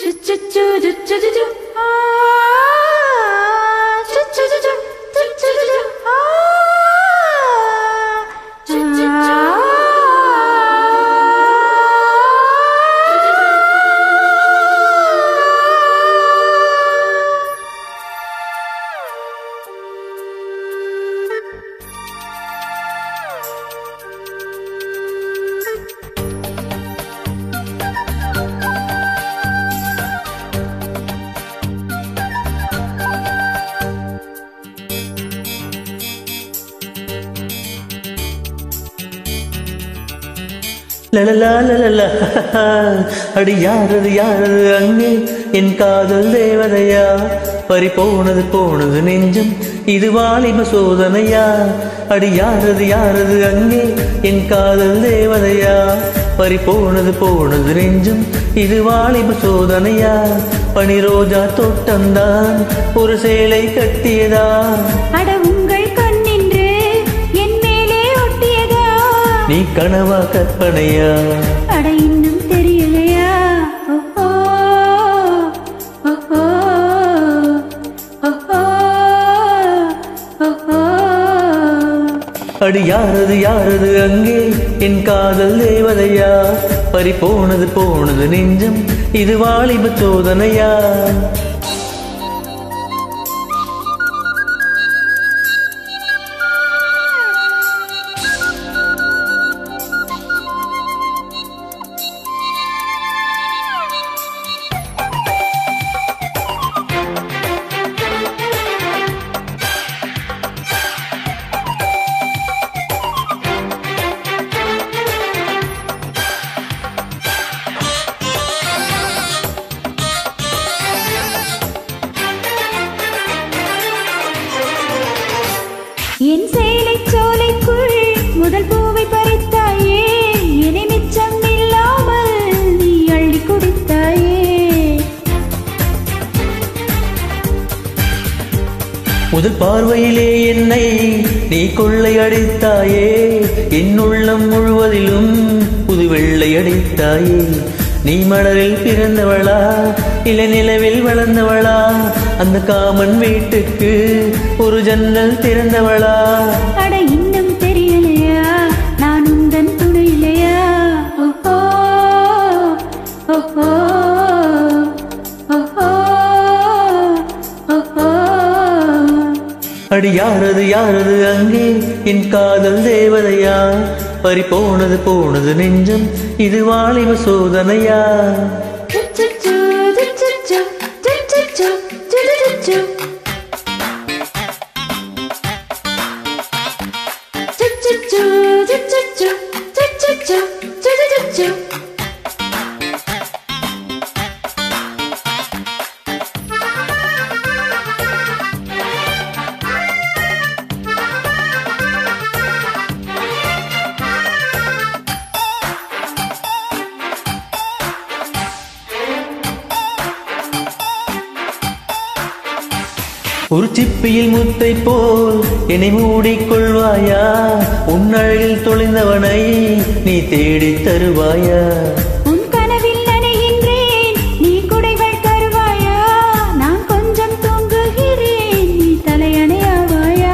அடி யாரது யாரது அங்கே என் காதல் தேவதையா பறி போனது போனது நெஞ்சம் இது வாலிப சோதனையா அடி யாரது யாரது அங்கே என் காதல் தேவதையா பறி போனது போனது நெஞ்சம் இது வாலிப சோதனையா பனி ரோஜா தோட்டம்தான் ஒரு சேலை கட்டியதா அட உங்கள் கண்ணின்று என் மேலே ஒட்டியதா நீ கனவா கற்பனையா அட இன்னும் தெரியலையா அடி யாரது யாரது அங்கே என் காதல் தேவதையா பறி போனது போனது நெஞ்சம் இது வாலிப சோதனையா என் சேலை சோலைக்குள் முதல் பூவை பறித்தாயே என்னை மிச்சம் இல்லாமல் நீ அள்ளி குடித்தாயே முதல் பார்வையிலே என்னை நீ கொள்ளையடித்தாயே என் உள்ளம் முழுவதிலும் புது வெள்ளையடித்தாயே நீ மலரில் பிறந்தவளா இள நிலவில் வளர்ந்தவளா அந்த காமன் வீட்டுக்கு ஒரு ஜன்னல் திறந்தவளா அட இன்னும் தெரியலையா நான் உந்தன் துணையிலையா ஓஹோ ஓஹோ ஓஹோ ஓஹோ அடி யாரது யாரது அங்கே என் காதல் தேவதையா பறி போனது போனது நெஞ்சம் இது வாலிப சோதனையா ஒரு சிப்பியில் முத்தை போல் என்னை மூடிக்கொள்வாயா உன் அழகில் தொலைந்தவனை நீ தேடி தருவாயா உன் கனவில் நனைகின்றேன் நீ குடைகள் தருவாயா நான் கொஞ்சம் தூங்குகிறேன் நீ தலையணையாவாயா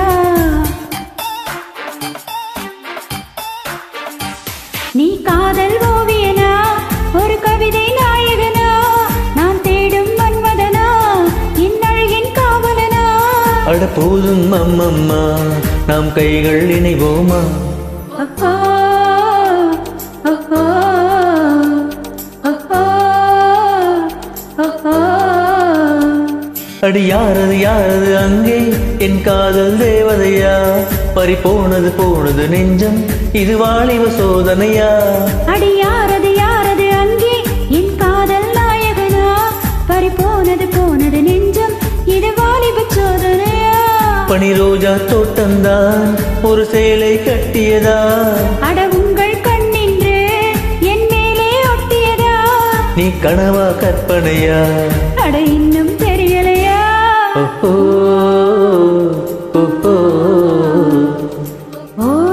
நீ காதல் ஓவியனா ஒரு கவிதை நாயகனா நான் தேடும் மன்மதனா என் அழகின் காவலனா அட போதும் அம்மம்மா நாம் கைகள் இணைவோமா ஓஹோ ஓஹோ ஓஹோ ஓஹோ அடி யாரது யாரது அங்கே என் காதல் தேவதையா பறி போனது போனது நெஞ்சம் இது வாலிப சோதனையா அடி யாரது யாரது அங்கே என் காதல் நாயகனா பறி போனது போனது நெஞ்சம் இது வாலிப சோதனையா பனி ரோஜா தோட்டம்தான் ஒரு சேலை கட்டியதா அட உங்கள் கண்ணின்று என் மேலே ஒட்டியதா நீ கனவா கற்பனையா அட இன்னும் தெரியலையா ஓஹோ ஓஹோ ஓ